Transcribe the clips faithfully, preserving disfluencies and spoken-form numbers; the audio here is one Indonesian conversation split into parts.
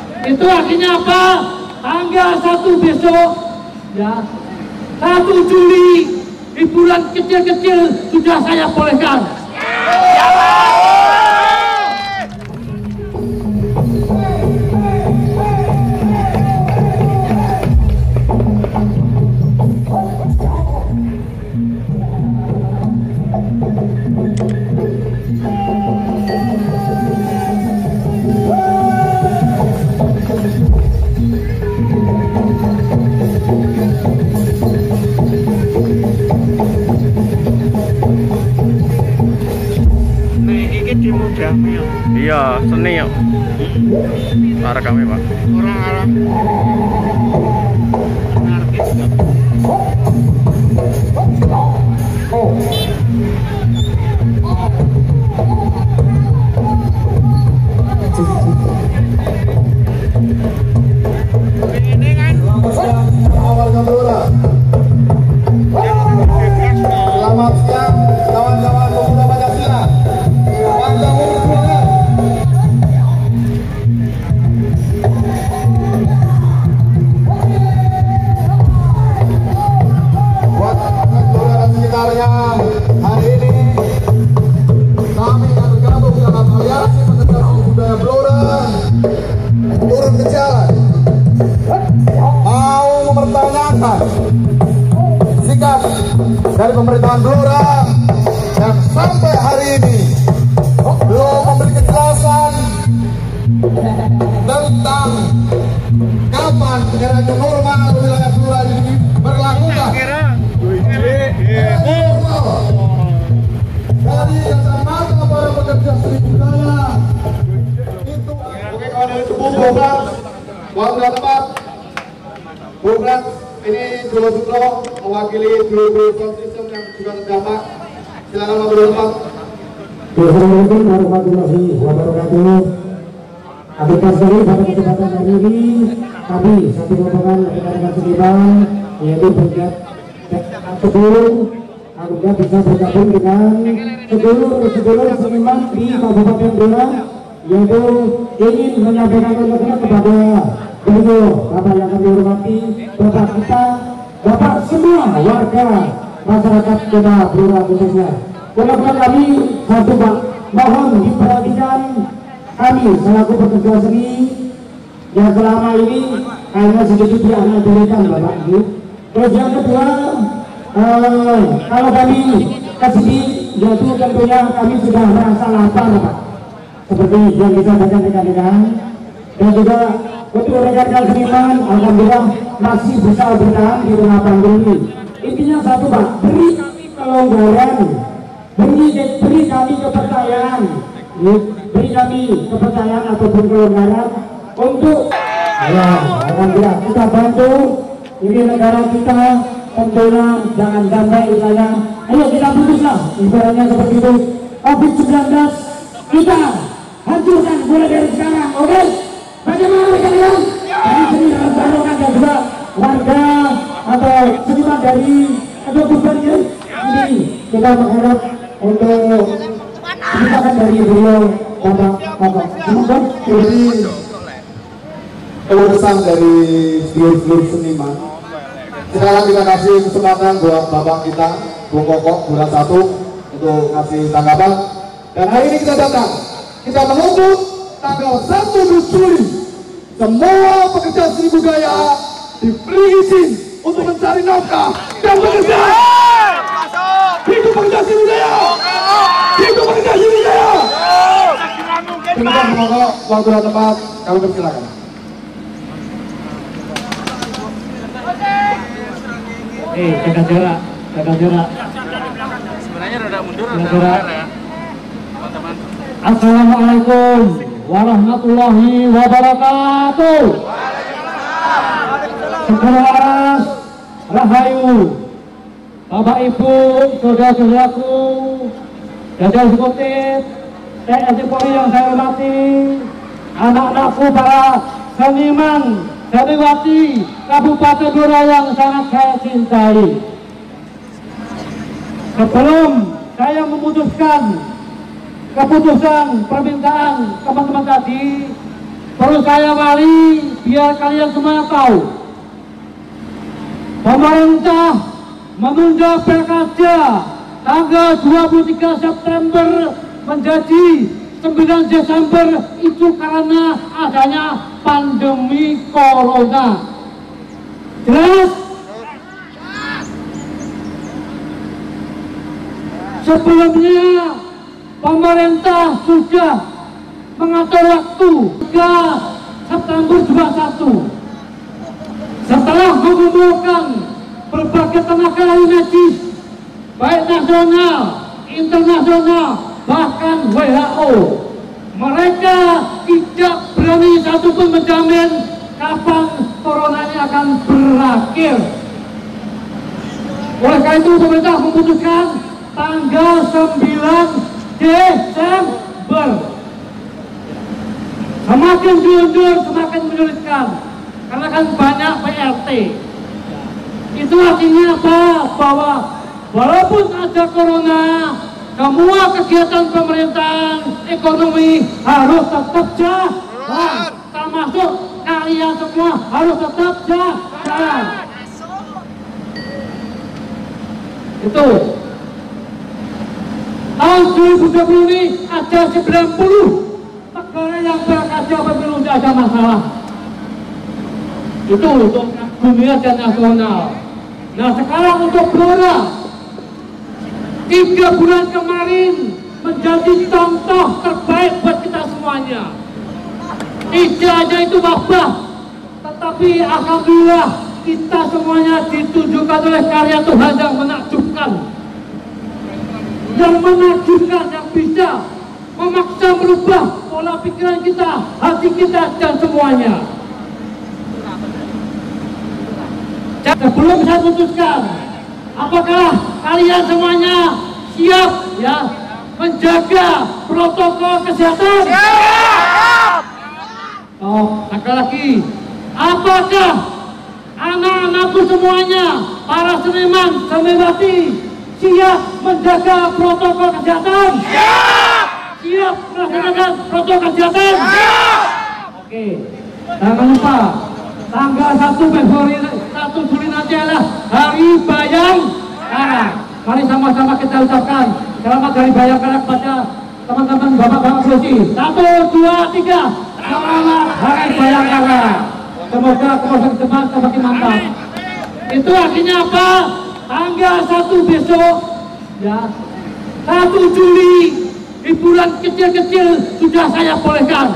Itu artinya apa? Tanggal satu besok, ya, satu Juli, hiburan kecil-kecil sudah saya bolehkan. Iya, seni yuk. Arah kami pak. Kurang arah. Ini kan. Selamat siang awal Gelora. Selamat siang kawan-kawan pemuda Pancasila. Panjang umur semangat. Buat Gelora dan sekitarnya, hari ini kami akan bergabung dalam aliansi penerbangan budaya Gelora turun ke jalan, mau mempertanyakan sikap dari pemerintahan Gelora yang sampai hari ini belum memberi kejelasan tentang kapan negara new normal wilayah Gelora ini berlakukan. Dari kacamata para pekerja seni budaya itu program warga tempat program ini Jolo Sutro mewakili Jolo Konsisten yang juga terdampak. Silakan Pak Bapak. Assalamualaikum warahmatullahi wabarakatuh. Akhirnya sekali pada kesempatan hari ini kami satu rombongan rekan-rekan seniman yaitu berkat sebelum akhirnya bisa bergabung dengan sedulur-sedulur seniman di Kabupaten Blora, yaitu ingin menyampaikan kepada kepada beliau Bapak yang kami hormati, Bapak kita, Bapak semua warga masyarakat Kota Blora khususnya. Walaupun kami satu Pak, mohon diperhatikan kami selaku pekerja seni yang selama ini hanya sedikit dianjurkan Bapak Ibu. Terus yang kedua, eh, kalau kami kesini yaitu tentunya kami sudah merasa lapar Pak, seperti yang disampaikan rekan-rekan, dan juga untuk rekan-rekan seniman alhamdulillah masih bisa bertahan di tengah pandemi. Intinya satu Pak, beri kami kelonggaran, beri, beri kami kepercayaan, beri kami kepercayaan ataupun kelonggaran untuk ya, alhamdulillah kita bantu ini negara kita. Tentunya jangan sampai misalnya, ayo kita putuslah ibaratnya seperti itu. covid sembilan belas kita hancurkan mulai dari sekarang, oke? Okay? Bagaimana rekan-rekan? Dari sini barokah dan juga warga atau seniman dari atau gubernur ini kita mengharap untuk kebijakan dari beliau Bapak Bapak. Semoga Jadi pesan dari seluruh seniman. Sekarang kita kasih kesempatan buat Bapak kita, Bung Koko, bulan satu untuk kasih tanggapan. Dan hari ini kita datang, kita menuntut tanggal satu Juli semua pekerja seni budaya diberi izin untuk mencari nafkah dan bekerja. Hidup pekerja seni budaya, hidup pekerja seni budaya. Terima kasih, waktu dan tempat kami persilakan. Eh, jaga jarak, jaga jarak. Sebenarnya rada mundur, Jaga jarak. ya, teman-teman. Assalamualaikum warahmatullahi wabarakatuh. Selamat Rahayu, Bapak Ibu, saudara-saudaraku, jajaran eksekutif, T N I Polri yang saya hormati, anak-anakku para seniman Seniwati Kabupaten Blora yang sangat saya cintai. Sebelum saya memutuskan keputusan permintaan teman-teman tadi, perlu saya wali biar kalian semua tahu. Pemerintah menunda pilkada tanggal dua puluh tiga September menjadi sembilan Desember itu karena adanya pandemi corona. Jelas? Sebelumnya pemerintah sudah mengatur waktu tiga September dua puluh satu. Setelah mengumpulkan berbagai tenaga ahli medis baik nasional, internasional, bahkan W H O, mereka tidak berani satupun menjamin kapan corona ini akan berakhir. Oleh karena itu pemerintah memutuskan tanggal sembilan Desember. Semakin diundur semakin menyulitkan karena kan banyak P R T. Itu artinya apa? Bahwa walaupun ada corona, semua kegiatan pemerintahan ekonomi harus tetap jalan, termasuk kalian semua harus tetap jalan. Itu tahun dua ribu dua puluh ini ada sembilan puluh negara yang berkaca pemilu tidak ada masalah. Itu untuk dunia dan nasional. Nah sekarang untuk Blora, tiga bulan kemarin menjadi contoh terbaik buat kita semuanya. Tidak hanya itu wabah, tetapi alhamdulillah kita semuanya ditunjukkan oleh karya Tuhan yang menakjubkan. Yang menakjubkan, yang bisa memaksa merubah pola pikiran kita, hati kita, dan semuanya. Sebelum saya putuskan, apakah kalian semuanya siap ya menjaga protokol kesehatan? Siap! Oh, sekali lagi, apakah anak-anakku semuanya, para seniman, seniwati, siap menjaga protokol kesehatan? Siap! Siap melaksanakan protokol kesehatan? Siap! Oke, jangan lupa tanggal satu Februari, satu Juli nanti adalah Hari Bayangkara. Mari sama-sama kita ucapkan selamat Hari Bayangkara kepada teman-teman bapak-bapak polisi. Satu, dua, tiga. Selamat Hari Bayangkara. Semoga kemudian depan semakin mantap. Itu artinya apa? Tanggal satu besok, ya, satu Juli, hiburan kecil-kecil sudah saya bolehkan.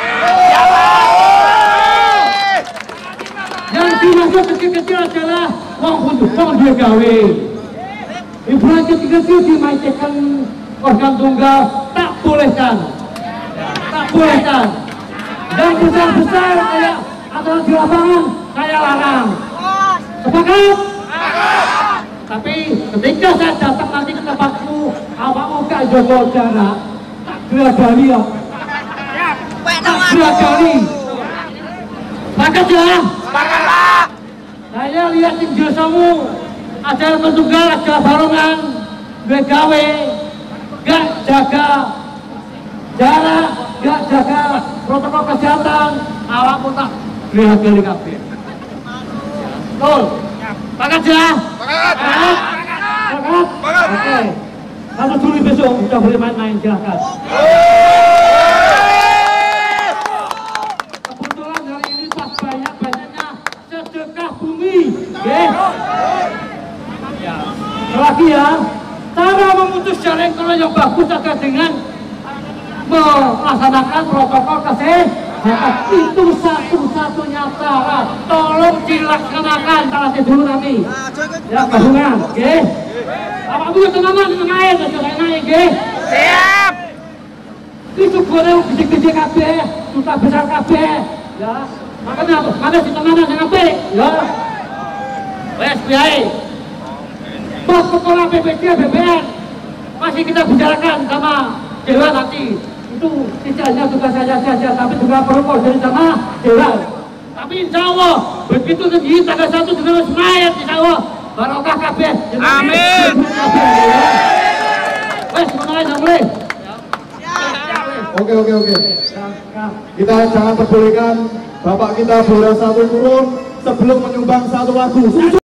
Yang dimaksud kecil-kecil adalah wong untuk wong duwe gawe. Hiburan kecil-kecil dimainkan organ tunggal tak bolehkan, tak bolehkan. Yang besar-besar kayak atau di lapangan saya larang. Sepakat? Tapi ketika saya datang nanti ke tempatmu, awakmu gak jaga jarak, tak gerak-gari ya. Tak gerak-gari. Sepakat ya? Saya lihat di jasamu ada tunggal, ada barongan, gawe, gak jaga jarak, gak jaga protokol kesehatan, awakmu tak gerak-gari kabeh. Betul? Sepakat ya? Sepakat! Sepakat? Sepakat! Oke. Satu Juli besok sudah boleh main-main, silahkan. Kebetulan hari ini pas banyak-banyaknya sedekah bumi. Oke? Ya. Lagi ya, cara memutus jaring kalau yang bagus adalah dengan melaksanakan protokol kesehatan. Itu satu-satunya cara. Tolong dilaksanakan. Salah dulu nanti. Ya, gabungan. Oke? Apa dulu teman-teman dengan air, dengan air, oke? Siap! Itu goreng gede-gede kabeh, susah besar kabeh, ya. Makanya mana si teman-teman yang apa? Ya. Wes biaya. Bos sekolah B P J, B P N masih kita bicarakan sama Dewa nanti. Itu tidak hanya tugas saya saja, tapi juga perlu koordinasi sama Dewa. Tapi insya Allah begitu tinggi tanggal satu dengan semayat insya Allah. Barokah kabeh. Amin. Wes, mulai, mulai. Oke, oke, oke. Kita jangan perbolehkan Bapak kita Juara satu turun sebelum menyumbang satu lagu.